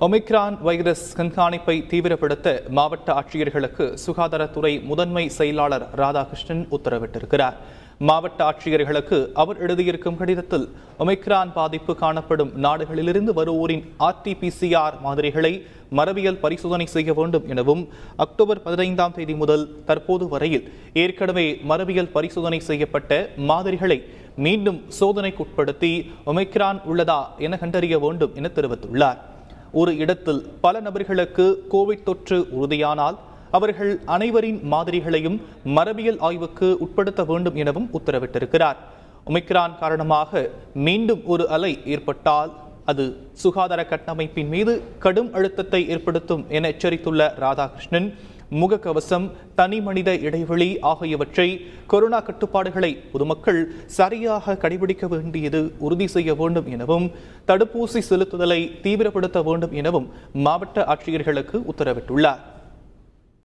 Omicron virus கண்காணிப்பை தீவிரப்படுத்த மாவட்ட ஆட்சியர்களுக்கு சுகாதாரத்துறை முதன்மை செயலாளர் ராதாகிருஷ்ணன் உத்தரவிட்டிருக்கிறார். மாவட்ட ஆட்சியர்களுக்கு அவர் எழுதியிருக்கும் கடிதத்தில் ஒமிக்ரான் பாதிப்பு காணப்படும் நாடுகளிலிருந்து வருவோரின் RT-PCR மாதிரிகளை மரபியல் பரிசோதனை செய்ய வேண்டும் எனவும் அக்டோபர் 15ஆம் தேதி முதல் தற்போது வரையில் ஏற்கனவே மரபியல் பரிசோதனை செய்யப்பட்ட மாதிரிகளை மீண்டும் சோதனைக்குட்படுத்தி ஒமிக்ரான் உள்ளதா என கண்டறிய வேண்டும் என தெரிவித்துள்ளார். ஒரு இடத்தில் பல நபர்களுக்கு கோவிட் தொற்று உறுதியானால் அவர்கள் அனைவரின் மாதிரிகளையும் மரபியல் ஆய்வுக்கு உட்படுத்த வேண்டும் எனவும் உத்தரவிட்டிருக்கிறார். ஒமிக்ரான் காரணமாக மீண்டும் ஒரு அலை ஏற்பட்டால் அது சுகாதார கட்டமைப்பின் மீது கடும் அழுத்தத்தை ஏற்படுத்தும் என எச்சரித்துள்ள ராதாகிருஷ்ணன், முகக்கவசம், தனி மனித இடைவெளி ஆகியவற்றை கொரோனா கட்டுப்பாடுகளை பொதுமக்கள் சரியாக கடைபிடிக்க வேண்டியது உறுதி செய்ய வேண்டும் எனவும் தடுப்பூசி செலுத்துதலை தீவிரப்படுத்த வேண்டும் எனவும் மாவட்ட ஆட்சியர்களுக்கு உத்தரவிட்டுள்ளார்.